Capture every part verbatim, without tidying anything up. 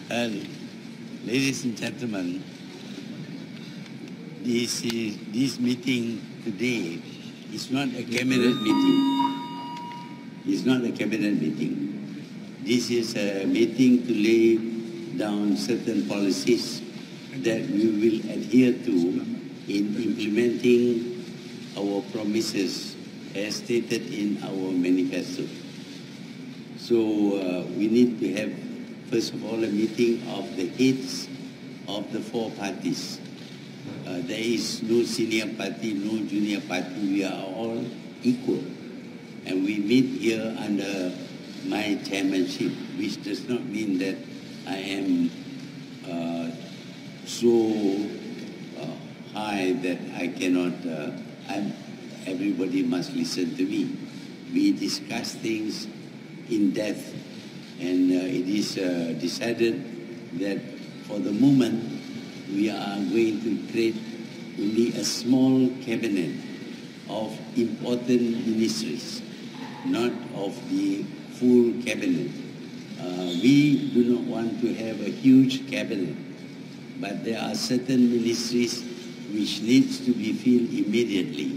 And ladies and gentlemen, this, is, this meeting today is not a cabinet meeting. It's not a cabinet meeting. This is a meeting to lay down certain policies that we will adhere to in implementing our promises as stated in our manifesto. So uh, we need to have, first of all, a meeting of the heads of the four parties. Uh, there is no senior party, no junior party. We are all equal. And we meet here under my chairmanship, which does not mean that I am uh, so uh, high that I cannot, uh, I'm, everybody must listen to me. We discuss things in depth, and uh, it is uh, decided that for the moment we are going to create only a small cabinet of important ministries, not of the full cabinet. Uh, we do not want to have a huge cabinet, but there are certain ministries which needs to be filled immediately.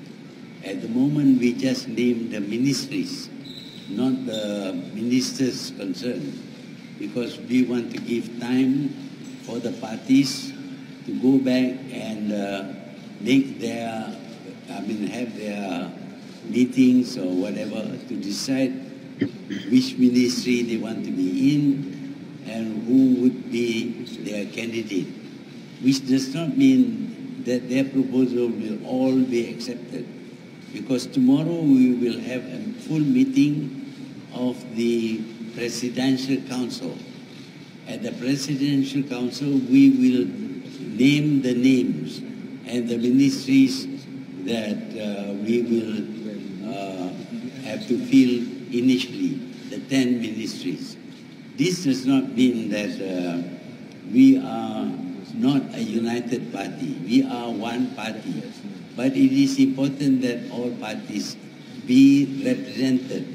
At the moment, we just name the ministries, not the ministers concerned, because we want to give time for the parties to go back and uh, make their, I mean, have their meetings or whatever to decide which ministry they want to be in and who would be their candidate, which does not mean that their proposal will all be accepted, because tomorrow we will have a full meeting of the Presidential Council. At the Presidential Council, we will name the names and the ministries that uh, we will uh, have to fill initially, the ten ministries. This does not mean that uh, we are not a united party. We are one party. But it is important that all parties be represented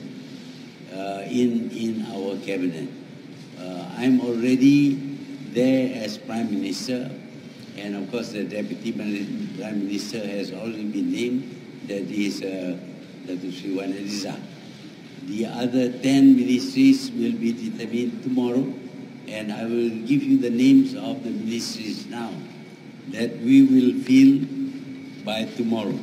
uh, in, in our cabinet. Uh, I'm already there as Prime Minister, and of course the Deputy Prime Minister has already been named, that is uh, Dato' Sri Wan Rizal. The other ten ministries will be determined tomorrow, and I will give you the names of the ministries now that we will fill by tomorrow.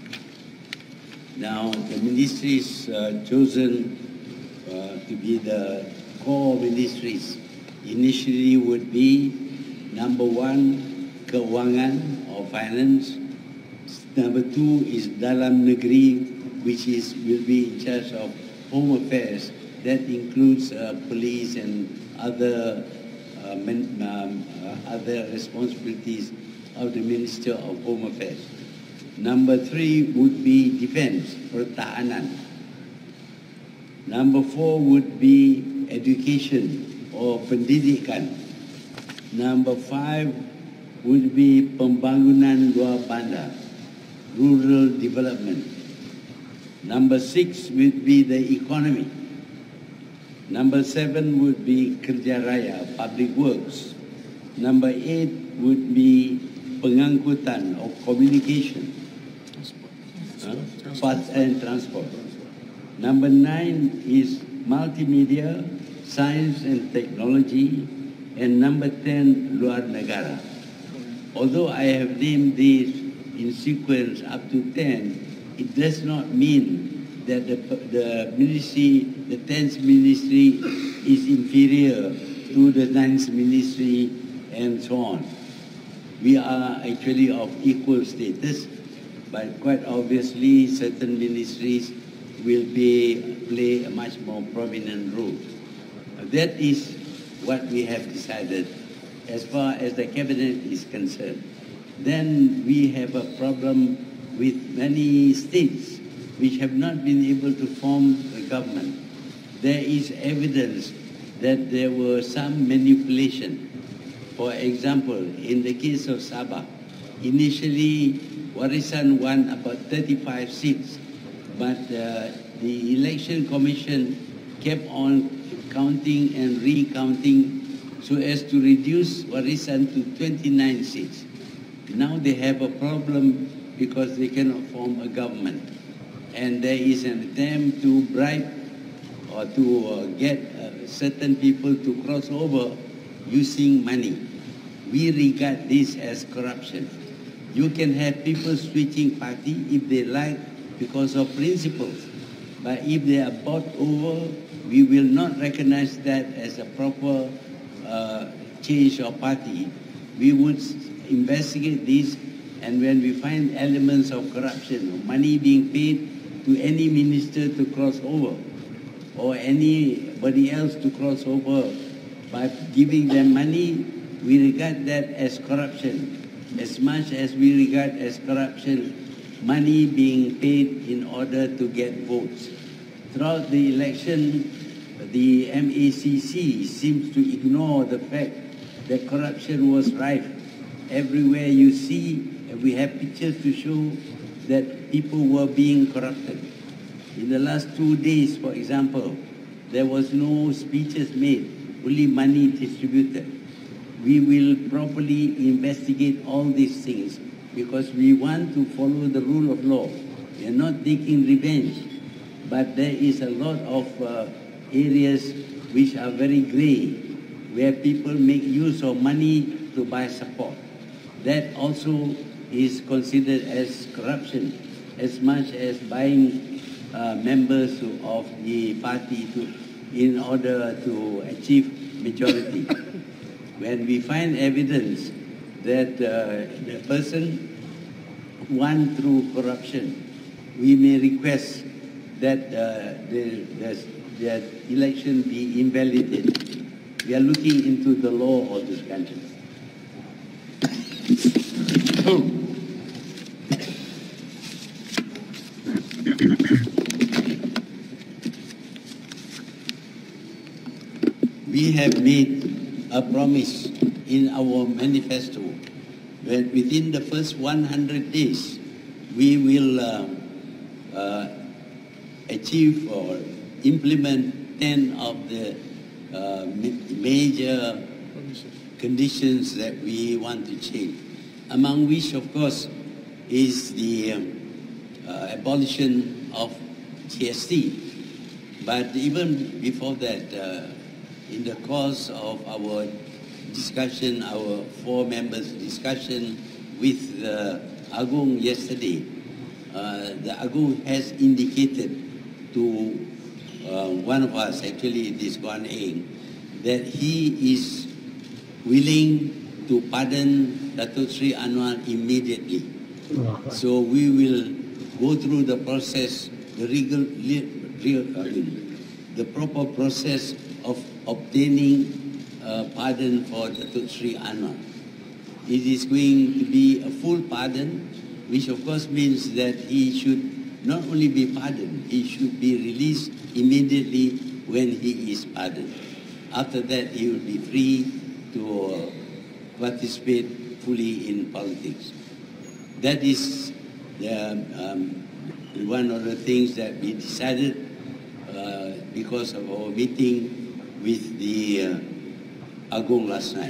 Now, the ministries uh, chosen uh, to be the core ministries initially would be number one, Keuangan or Finance. Number two is Dalam Negeri, which is will be in charge of Home Affairs. That includes uh, police and other uh, men, um, uh, other responsibilities of the Minister of Home Affairs. Number three would be Defense, Pertahanan. Number four would be Education or Pendidikan. Number five would be Pembangunan Luar Bandar, Rural Development. Number six would be the Economy. Number seven would be Kerja Raya, Public Works. Number eight would be Pengangkutan or Communication. Transport and Transport. Number nine is Multimedia, Science and Technology, and number ten, Luar Negara. Although I have named these in sequence up to ten, it does not mean that the, the ministry, the tenth ministry is inferior to the ninth ministry and so on. We are actually of equal status, but quite obviously certain ministries will be, play a much more prominent role. That is what we have decided as far as the cabinet is concerned. Then we have a problem with many states which have not been able to form a government. There is evidence that there were some manipulation. For example, in the case of Sabah, initially Warisan won about thirty-five seats, but uh, the election commission kept on counting and recounting so as to reduce Warisan to twenty-nine seats. Now they have a problem because they cannot form a government. And there is an attempt to bribe or to uh, get uh, certain people to cross over using money. We regard this as corruption. You can have people switching party if they like because of principles. But if they are bought over, we will not recognize that as a proper uh, change of party. We would investigate this, and when we find elements of corruption, or money being paid to any minister to cross over, or anybody else to cross over by giving them money, we regard that as corruption, as much as we regard as corruption money being paid in order to get votes. Throughout the election, the M A C C seems to ignore the fact that corruption was rife. Everywhere you see, and we have pictures to show that people were being corrupted. In the last two days, for example, there was no speeches made, only money distributed. We will properly investigate all these things because we want to follow the rule of law. We are not taking revenge, but there is a lot of uh, areas which are very grey, where people make use of money to buy support. That also is considered as corruption, as much as buying uh, members of the party to, in order to achieve majority. When we find evidence that uh, the person won through corruption, we may request that uh, the, the, the election be invalidated. We are looking into the law of this country. We have made a promise in our manifesto that within the first one hundred days we will uh, uh, achieve or implement ten of the uh, major conditions that we want to change, among which, of course, is the um, uh, abolition of G S T. But even before that, uh, in the course of our discussion, our four members' discussion with uh, Agong yesterday, uh, the Agong has indicated to uh, one of us, actually it is Guan Eng, that he is willing to pardon Datuk Sri Anwar immediately. So we will go through the process, the legal, I mean, the proper process of obtaining uh, pardon for Datuk Sri Anwar. It is going to be a full pardon, which of course means that he should not only be pardoned, he should be released immediately when he is pardoned. After that, he will be free to uh, participate fully in politics. That is the, um, one of the things that we decided uh, because of our meeting with the uh, Agong last night.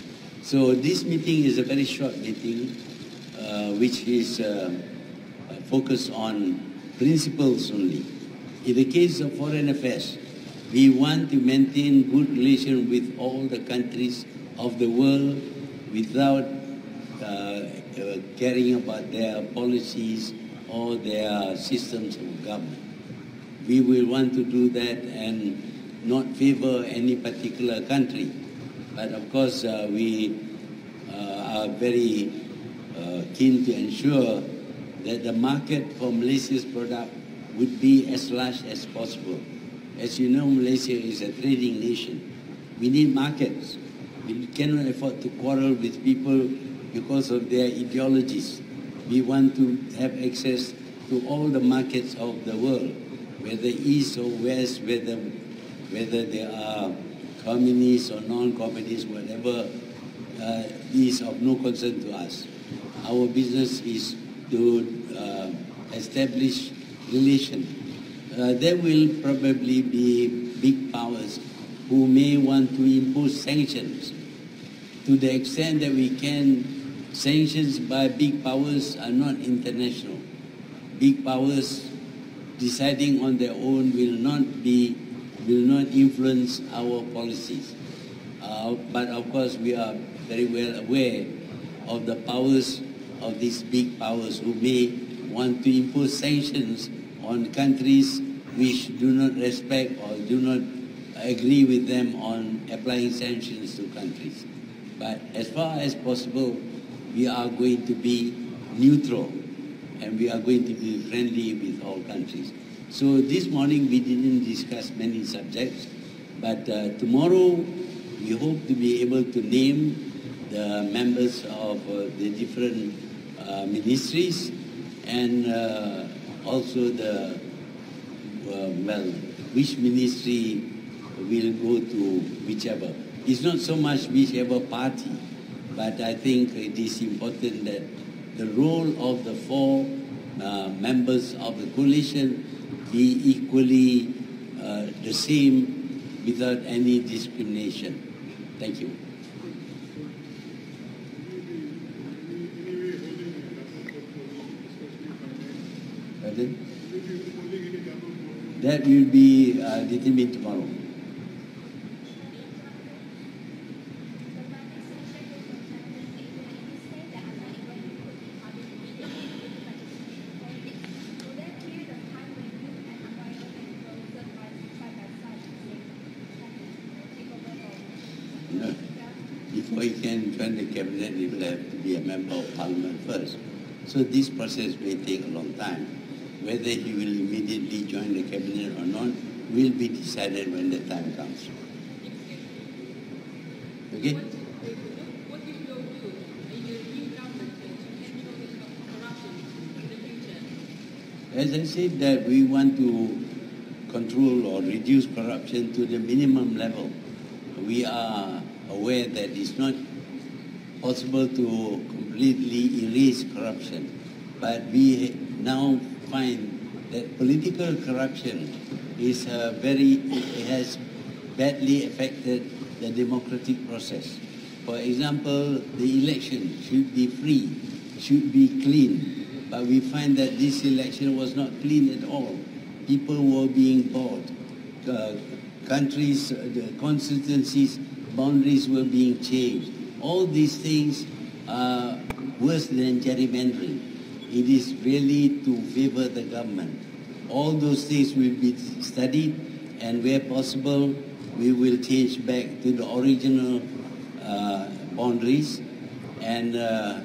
So this meeting is a very short meeting, uh, which is uh, focused on principles only. In the case of foreign affairs, we want to maintain good relations with all the countries of the world without uh, uh, caring about their policies or their systems of government. We will want to do that and not favor any particular country. But of course, uh, we uh, are very uh, keen to ensure that the market for Malaysia's product would be as large as possible. As you know, Malaysia is a trading nation. We need markets. We cannot afford to quarrel with people because of their ideologies. We want to have access to all the markets of the world, whether east or west, whether, whether they are communist or non-communist, whatever, uh, is of no concern to us. Our business is to uh, establish relations. Uh, there will probably be big powers who may want to impose sanctions. To the extent that we can, sanctions by big powers are not international. Big powers deciding on their own will not be, will not influence our policies. Uh, but of course, we are very well aware of the powers of these big powers who may want to impose sanctions on countries which do not respect or do not agree with them on applying sanctions to countries. But as far as possible, we are going to be neutral and we are going to be friendly with all countries. So this morning we didn't discuss many subjects, but uh, tomorrow we hope to be able to name the members of uh, the different uh, ministries and uh, also the, uh, well, which ministry will go to whichever. It's not so much whichever party, but I think it is important that the role of the four uh, members of the coalition be equally uh, the same without any discrimination. Thank you. Pardon? That will be uh, determined tomorrow. No. Before he can join the cabinet, he will have to be a member of parliament first. So this process may take a long time. Whether he will immediately join the cabinet or not will be decided when the time comes. Okay? What do you go do in your new government to control the corruption in the future? As I said, that we want to control or reduce corruption to the minimum level. We are aware that it's not possible to completely erase corruption, but we now find that political corruption is uh, very, it has badly affected the democratic process. For example, the election should be free, should be clean, but we find that this election was not clean at all. People were being bought. Uh, countries, uh, the constituencies, boundaries were being changed. All these things are worse than gerrymandering. It is really to favor the government. All those things will be studied, and where possible, we will change back to the original uh, boundaries. And uh,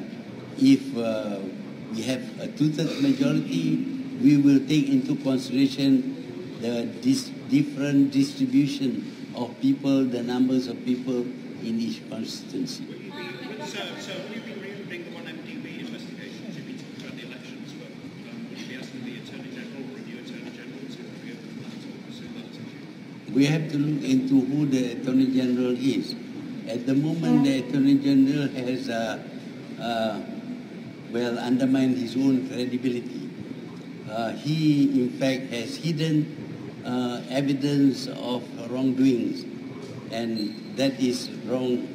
if uh, we have a two-thirds majority, we will take into consideration the dis different distribution of people, the numbers of people in each constituency. So, so will you be reopening the one M D B investigation to be talking about the elections, but um, will you be asking the Attorney General or a new Attorney General to reopen that or pursue that issue? We have to look into who the Attorney General is. At the moment, the Attorney General has, uh, uh, well, undermined his own credibility. Uh, he, in fact, has hidden uh, evidence of wrongdoings, and that is wrong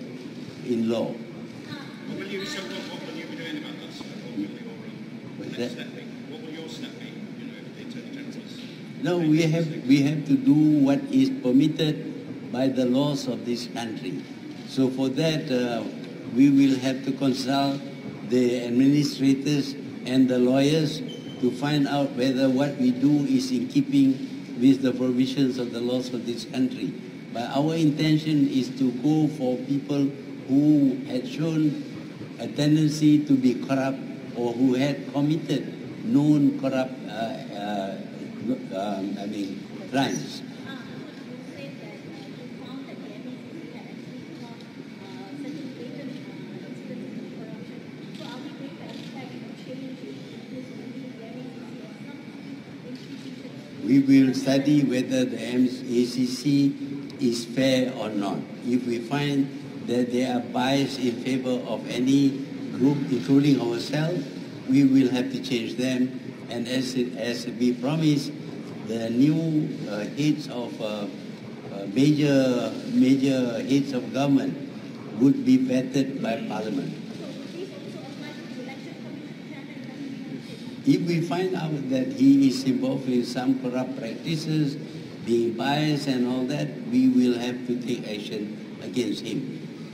in law. What will you, so what, what will you be doing about that, sir? What will your um, next that? step be? What will your step be, you know, if the Attorney General is... No, we have, we have to do what is permitted by the laws of this country. So for that, uh, we will have to consult the administrators and the lawyers to find out whether what we do is in keeping with the provisions of the laws of this country. But our intention is to go for people who had shown a tendency to be corrupt or who had committed known corrupt, uh, uh, um, I mean, crimes. We will study whether the A C C is fair or not. If we find that they are biased in favor of any group, including ourselves, we will have to change them. And as, it, as we promised, the new uh, heads of uh, uh, major major heads of government would be vetted by Parliament. If we find out that he is involved in some corrupt practices, being biased and all that, we will have to take action against him.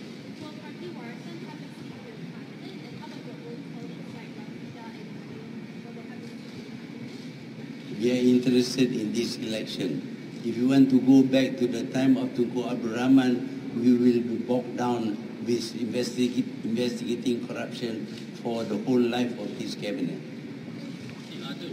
We are interested in this election. If you want to go back to the time of Tunku Abdul Rahman, we will be bogged down with investigate, investigating corruption for the whole life of this cabinet. Semalam,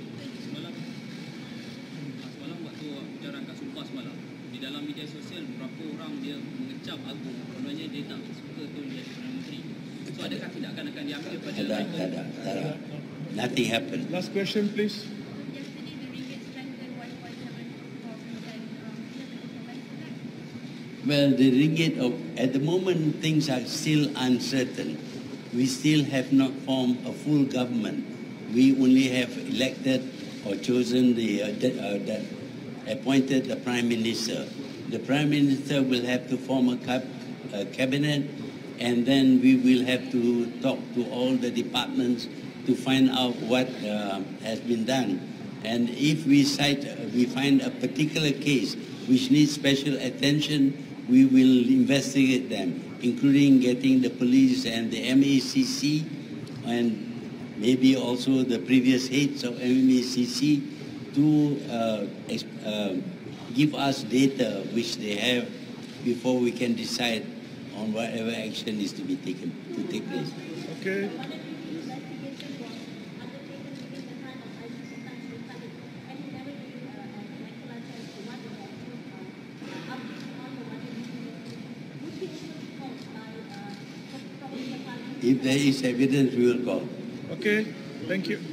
semalam waktu acara kat Sumpah semalam, di dalam media sosial beberapa orang dia mengecam Agong, kononnya dia tak suka tu dia Perdana Menteri. So adakah tindakan akan diambil pada Tak ada, tak ada, tak ada. Nothing happened. Last question, please. Yesterday, the ringgit strengthened one point seven four percent. Um, do you have any comments on that? Well, the ringgit, of, at the moment, things are still uncertain. We still have not formed a full government. We only have elected or chosen the, uh, the, uh, the appointed the Prime Minister. The Prime Minister will have to form a, cap, a cabinet, and then we will have to talk to all the departments to find out what uh, has been done. And if we cite, uh, we find a particular case which needs special attention, we will investigate them, including getting the police and the M A C C and maybe also the previous heads of M A C C to uh, uh, give us data which they have before we can decide on whatever action is to be taken, to take place. Okay. If there is evidence, we will call. Okay. Thank you.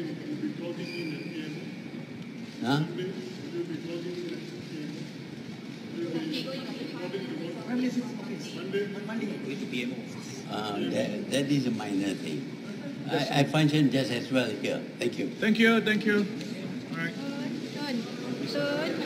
Huh? Uh, that, that is a minor thing. I, I function just as well here. Thank you. Thank you. Thank you. All right. Turn. Turn.